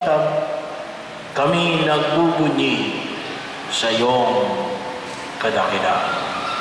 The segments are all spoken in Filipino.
kami nagbubunyi sa iyong kadakilaan.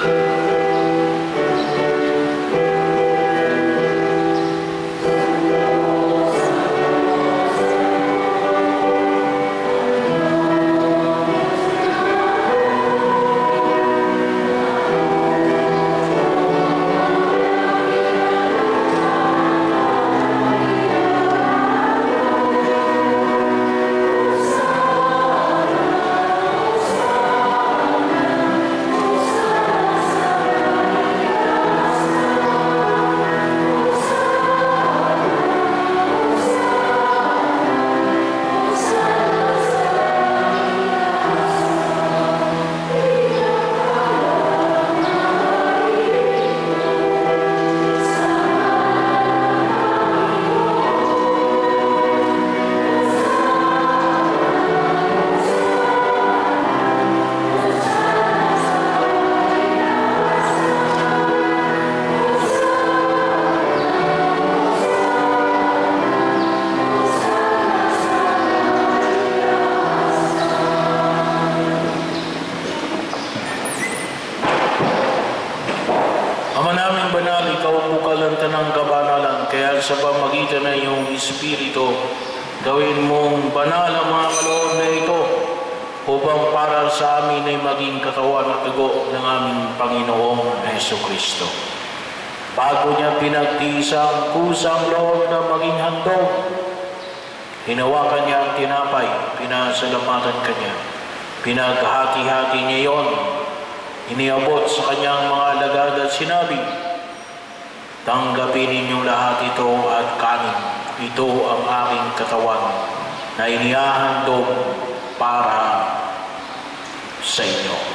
Sa pamagitan ng iyong Espiritu, gawin mong banal ang mga kaloob na ito upang para sa amin ay maging katawan at dugo ng aming Panginoong Jesucristo. Bago niya pinagtiis ang kusang loob na maging handog, hinawakan niya ang tinapay, pinasalamatan kanya, pinaghati-hati niya iyon, iniabot sa kanyang mga alagad at sinabi, "Tanggapin ninyong lahat ito at kanin. Ito ang aking katawan na inihahandog para sa inyo."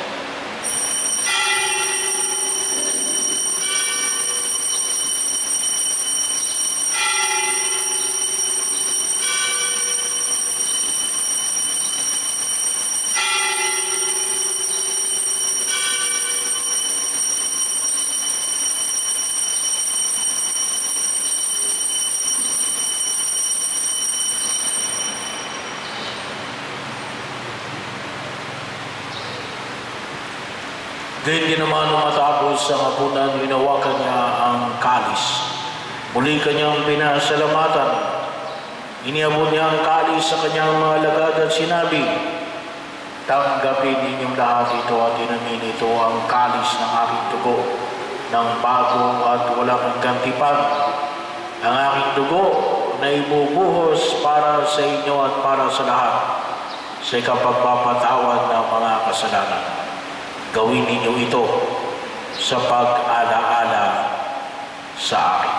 Gayon din naman nung matapos ang hapunan, hinawakan niya ang kalis. Muli kanyang pinasalamatan. Iniabot niya ang kalis sa kanyang mga alagad at sinabi, "Tanggapin ninyong lahat ito at inamin ito ang kalis ng aking dugo, ng bago at walang hanggantipan. Ang aking dugo na ibubuhos para sa inyo at para sa lahat sa ikapagpapatawad ng mga kasalanan. Gawin ninyo ito sa pag-alaala sa akin."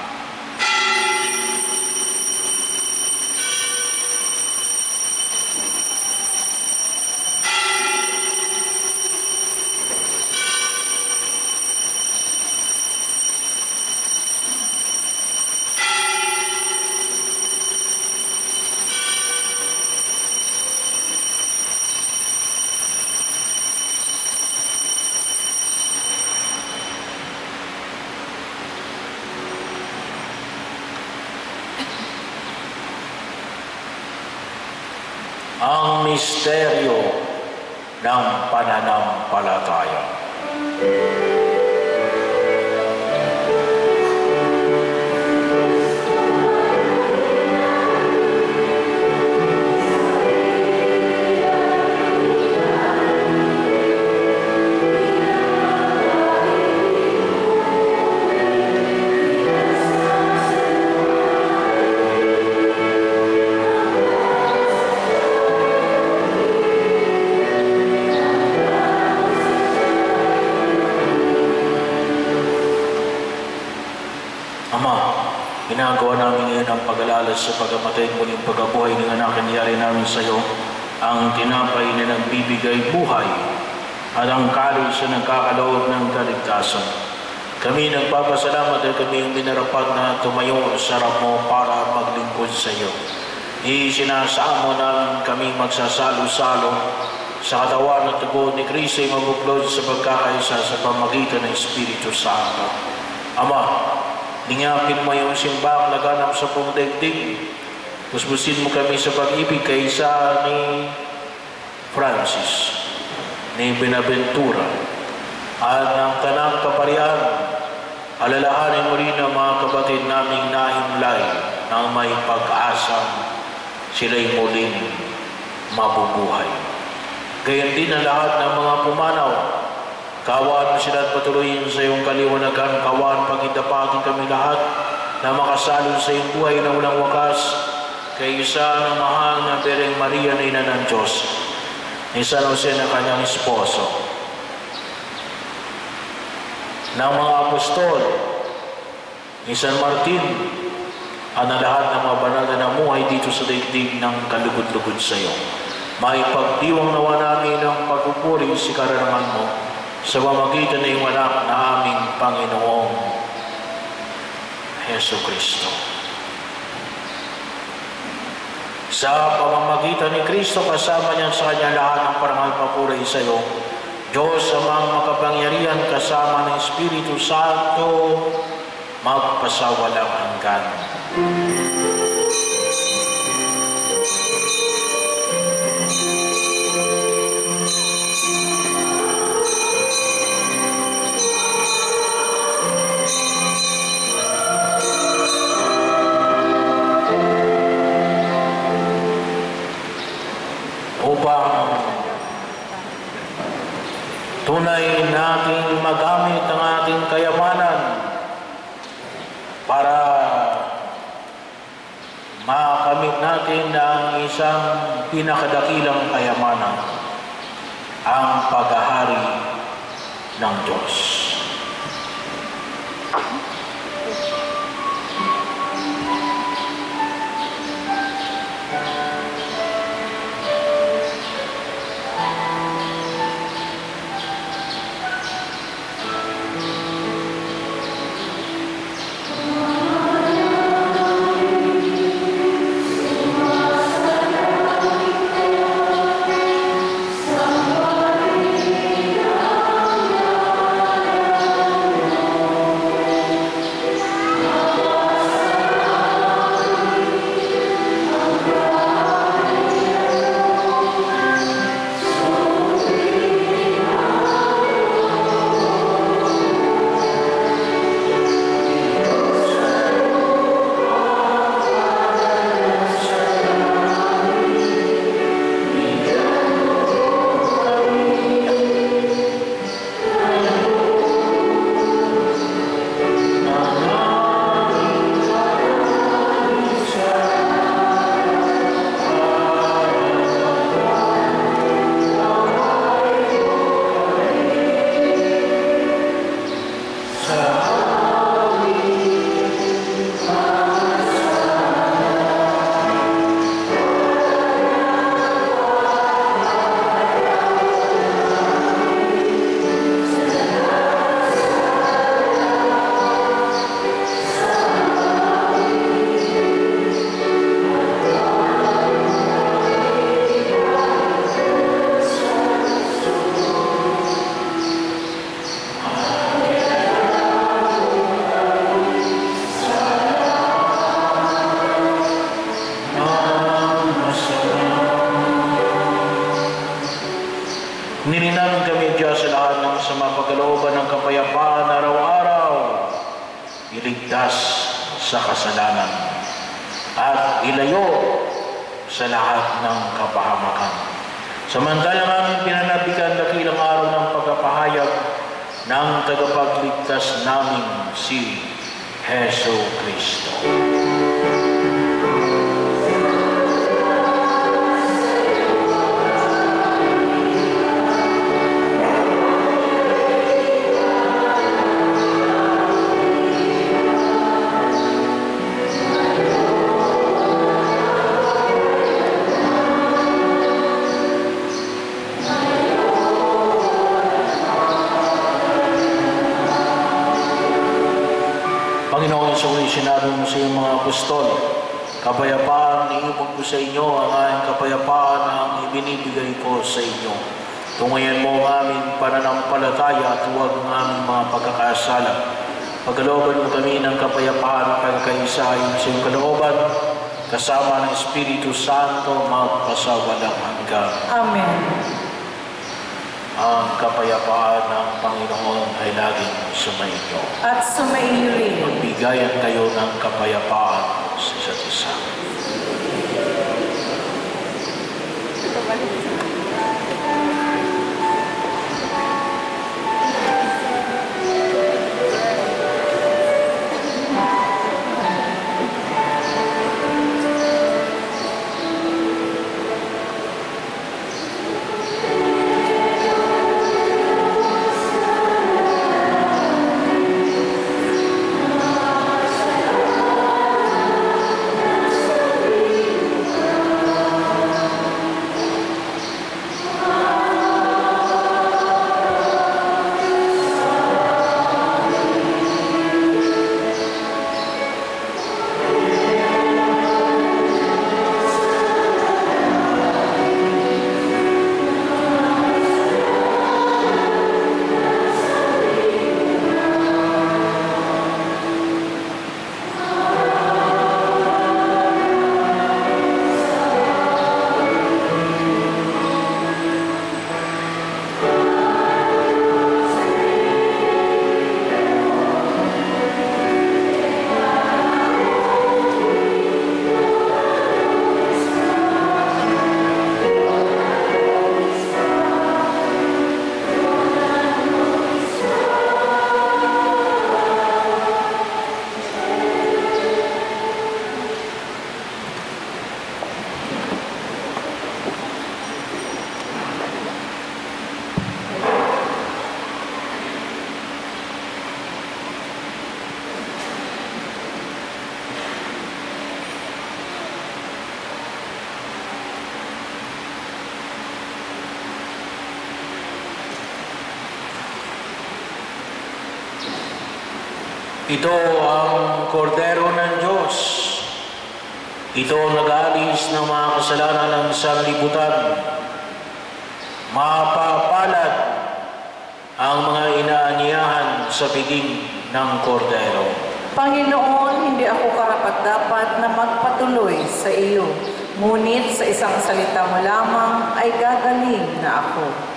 Ang misteryo ng pananampalataya. Ginagawa namin ngayon ang pag-alala sa pagkamatay at muling pagkabuhay ng anak na niyari namin sa iyo, ang tinapay na nagbibigay buhay at ang kalis na nagkakaloob ng kaligtasan. Kami nagpapasalamat at kami yung minarapat na tumayo sa harap mo para maglingkod sa iyo. Isinasamo namin kami magsasalo-salo sa katawan at dugo ni Kristo ay mabuklod sa pagkakaisa sa pamagitan ng Espiritu Santo. Ama, lingapin mo yung simbang laganap sa buong daigdig. Kusbusin mo kami sa pag-ibig kaysa ni Francis, ni Benaventura, at ng tanang kaparian. Alalahanin mo rin ang mga kapatid naming nahimlay na may pag-asang sila'y muling mabubuhay. Gayon din ang lahat ng mga pumanaw. Kawaan mo sila at patuloyin sa iyong kaliwanagan. Kawaan pagitapatin kami lahat na makasalon sa iyong buhay na walang wakas. Kaysa ng mahal na Birheng Maria na Ina ng Diyos, ni San Jose na kanyang esposo, ng mga apostol, ni San Martin, at ng lahat ng mga banal na namuhay dito sa daigdig ng kalugod-lugod sa iyo. Maipagdiwang nawa namin ang pagpupuri si karangalan mo sa pamamagitan ng iyong anak na aming Panginoong Heso Kristo. Sa pamamagitan ni Kristo, kasama niya sa kanya lahat ng parangal papuri sa iyo, Diyos amang makapangyarihan kasama ng Espiritu Santo, magpasawalang hanggan. Upang tunay nating magamit ang ating kayamanan para makamit natin ang isang pinakadakilang kayamanan, ang paghahari ng Diyos. Nilinamin kami, Diyos, sa lahat ng sama pagkalooban ng kapayapaan araw-araw, iligtas sa kasalanan, at ilayo sa lahat ng kapahamakan. Samantalang aming pinanabigan dakilang araw ng pagkapahayag ng tagapagligtas namin si Heso Kristo. Panginoon, sinabi mo sa iyong mga apostol, kapayapaan iubog ko sa inyo, ang aking kapayapaan ang ibinibigay ko sa inyo. Tungayan mo ang aming pananampalataya at huwag ang aming mga pagkakasala. Pagkalooban mo kami ng kapayapaan at pagkakaisa ayon sa iyong kalooban, kasama ng Espiritu Santo, magpasawalang hanggan. Amen. Ang kapayapaan ng Panginoon ay laging sumainyo. At sumaiyo rin. Magbigayan kayo ng kapayapaan sa isa't isa. Ito ang kordero ng Diyos. Ito ang nag-aalis ng mga kasalanan ng sanlibutan. Mapapalad ang mga inaanyahan sa piging ng kordero. Panginoon, hindi ako karapat-dapat na magpatuloy sa iyo. Ngunit sa isang salita mo lamang ay gagaling na ako.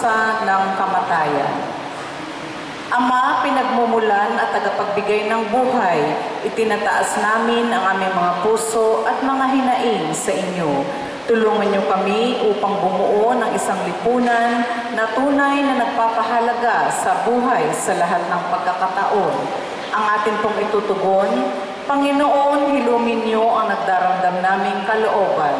parusa ng kamatayan. Ama, pinagmumulan at tagapagbigay ng buhay, itinataas namin ang aming mga puso at mga hinaing sa inyo. Tulungan niyo kami upang bumuo ng isang lipunan na tunay na nagpapahalaga sa buhay sa lahat ng pagkakataon. Ang atin pong itutugon, Panginoon, hilumin niyo ang nagdaramdam naming kalooban.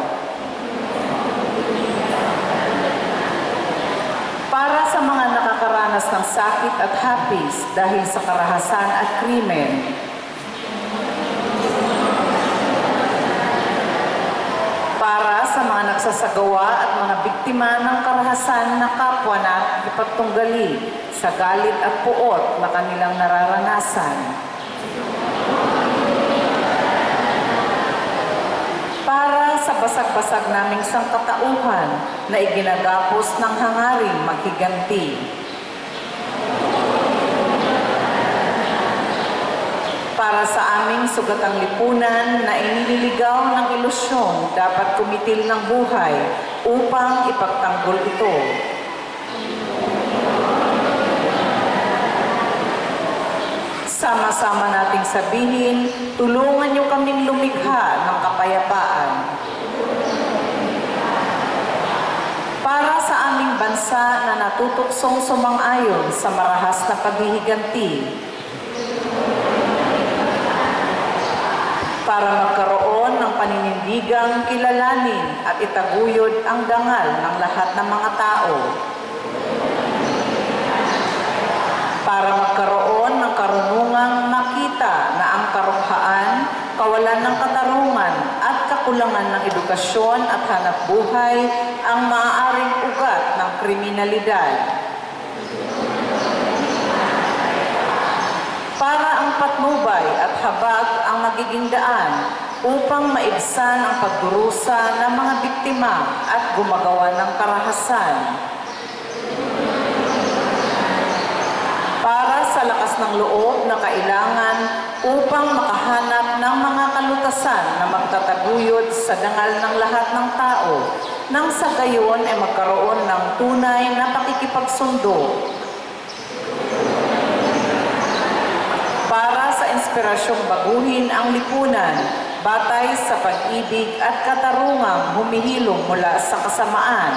Para sa mga nakakaranas ng sakit at hapis dahil sa karahasan at krimen, para sa mga nagsasagawa at mga biktima ng karahasan na kapwa na ipagtunggali sa galit at puot na kanilang nararanasan. Para sa basag-basag naming sangkatauhan na iginagapos ng hangaring maghiganti. Para sa aming sugatang lipunan na inililigaw ng ilusyon dapat kumitil ng buhay upang ipagtanggol ito. Sama-sama nating sabihin, tulungan niyo kaming lumikha ng kapayapaan. Para sa aming bansa na natutuksong sumang-ayon sa marahas na paghihiganti. Para magkaroon ng paninindigang kilalanin at itaguyod ang dangal ng lahat ng mga tao. Para magkaroon ng karunungang makita na ang karughaan, kawalan ng katarungan at kakulangan ng edukasyon at hanap buhay ang maaaring ugat ng kriminalidad. Para ang patnubay at habag ang magiging daan upang maibsan ang pagdurusa ng mga biktima at gumagawa ng karahasan. Para sa lakas ng loob na kailangan upang makahanap ng mga kalutasan na magtataguyod sa dangal ng lahat ng tao, nang sa gayon ay magkaroon ng tunay na pakikipagsundo. Para sa inspirasyong baguhin ang lipunan, batay sa pag-ibig at katarungang humihilom mula sa kasamaan.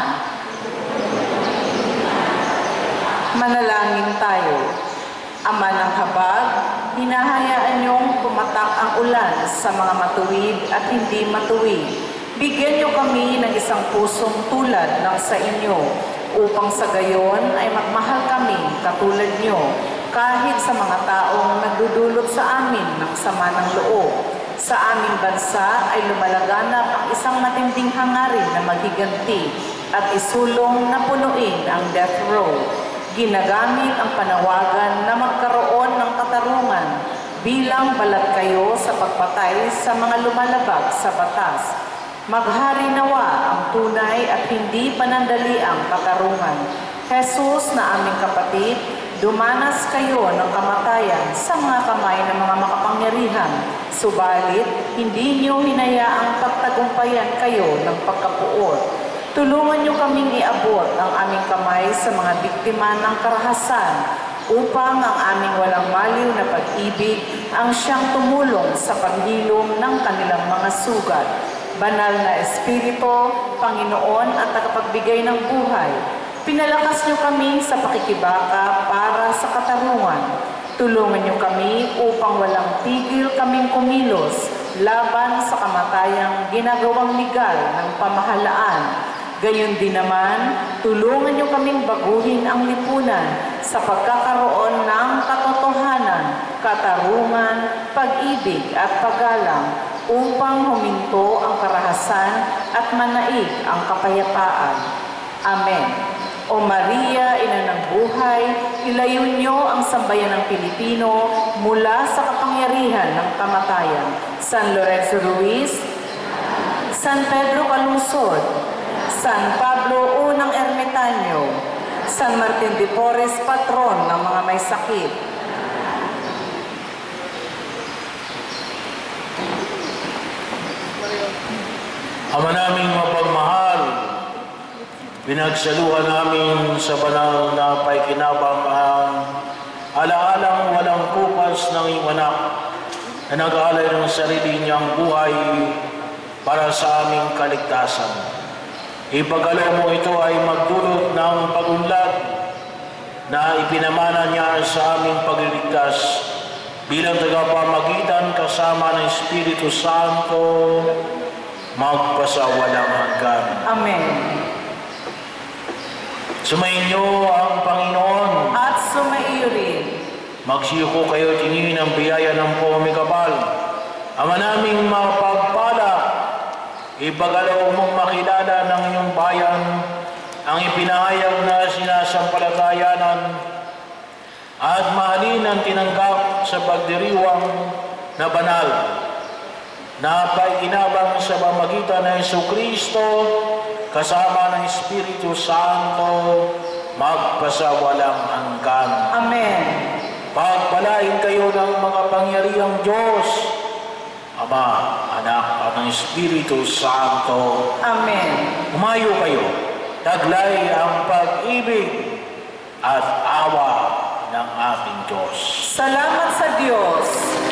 Manalangin tayo. Ama ng habag, hinahayaan niyong pumatak ang ulan sa mga matuwid at hindi matuwid. Bigyan niyo kami ng isang pusong tulad ng sa inyo, upang sa gayon ay magmahal kami katulad niyo, kahit sa mga taong nagdudulot sa amin ng sama ng loob. Sa aming bansa ay lumalaganap ang isang matinding hangarin na maghiganti at isulong na punuin ang death row. Ginagamit ang panawagan na magkaroon ng katarungan bilang balat kayo sa pagpatay sa mga lumalabag sa batas. Maghari nawa ang tunay at hindi panandaliang katarungan. Jesus na aming kapatid, dumanas kayo ng kamatayan sa mga kamay ng mga makapangyarihan. Subalit, hindi niyo hinayaang pagtagumpayan kayo ng pagkapuot. Tulungan niyo kaming iabot ang aming kamay sa mga biktima ng karahasan upang ang aming walang maliw na pag-ibig ang siyang tumulong sa paghilom ng kanilang mga sugat. Banal na Espiritu, Panginoon at tagapagbigay ng buhay, pinalakas niyo kami sa pakikibaka para sa katarungan. Tulungan niyo kami upang walang tigil kaming kumilos laban sa kamatayang ginagawang legal ng pamahalaan. Gayon din naman, tulungan niyo kaming baguhin ang lipunan sa pagkakaroon ng katotohanan, katarungan, pag-ibig at paggalang upang huminto ang karahasan at manaig ang kapayapaan. Amen. O Maria, Ina ng buhay, ilayo niyo ang sambayan ng Pilipino mula sa kapangyarihan ng kamatayan. San Lorenzo Ruiz, San Pedro Calungsod, San Pablo Unang Ermitanyo, San Martin de Porres, patron ng mga may sakit. Ama naming mapagmahal, Pinagsaluhan namin sa banal na paikinabang ang alaalang walang kupas ng iyong anak na nag-aalay ng sarili niyang buhay para sa aming kaligtasan. Ipagkaloob mo ito ay magdulot ng pag-unlad na ipinamana niya sa aming pagliligtas bilang tagapamagitan kasama ng Espiritu Santo magpasawalang hanggan. Amen. Sumainyo ang Panginoon. At sumaiyo rin. Magsiyuko kayo tingin ang biyaya ng pumikabal. Ama naming mapagpala, ipagkaloob mong makilala ng iyong bayan ang ipinahayag na sinasampalatayanan at mahalin ang tinanggap sa pagdiriwang na banal na paikinabang sa pamagitan ng Jesucristo kasama ng Espiritu Santo magpasawalang hanggan. Amen. Pagpalain kayo ng mga pangyarihang Diyos, Ama, Anak, at ng Espiritu Santo. Amen. Umayo kayo, taglay ang pag-ibig at awa ng ating Diyos. Salamat sa Diyos.